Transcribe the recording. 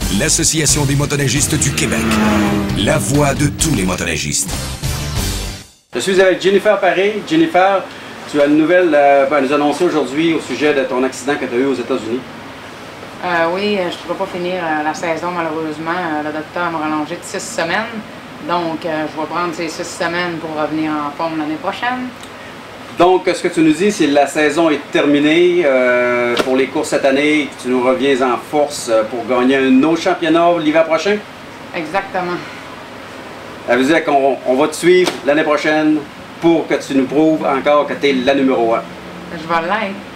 l'Association des motoneigistes du Québec. La voix de tous les motoneigistes. Je suis avec Jennifer Paré. Jennifer, tu as une nouvelle à nous annoncer aujourd'hui au sujet de ton accident que tu as eu aux États-Unis. Oui, je ne pourrai pas finir la saison malheureusement. Le docteur m'a rallongé de 6 semaines. Donc, je vais prendre ces 6 semaines pour revenir en forme l'année prochaine. Donc, ce que tu nous dis, c'est que la saison est terminée pour les courses cette année et que tu nous reviens en force pour gagner un autre championnat l'hiver prochain? Exactement. Ça veut dire qu'on va te suivre l'année prochaine pour que tu nous prouves encore que tu es la numéro 1. Je vais l'être.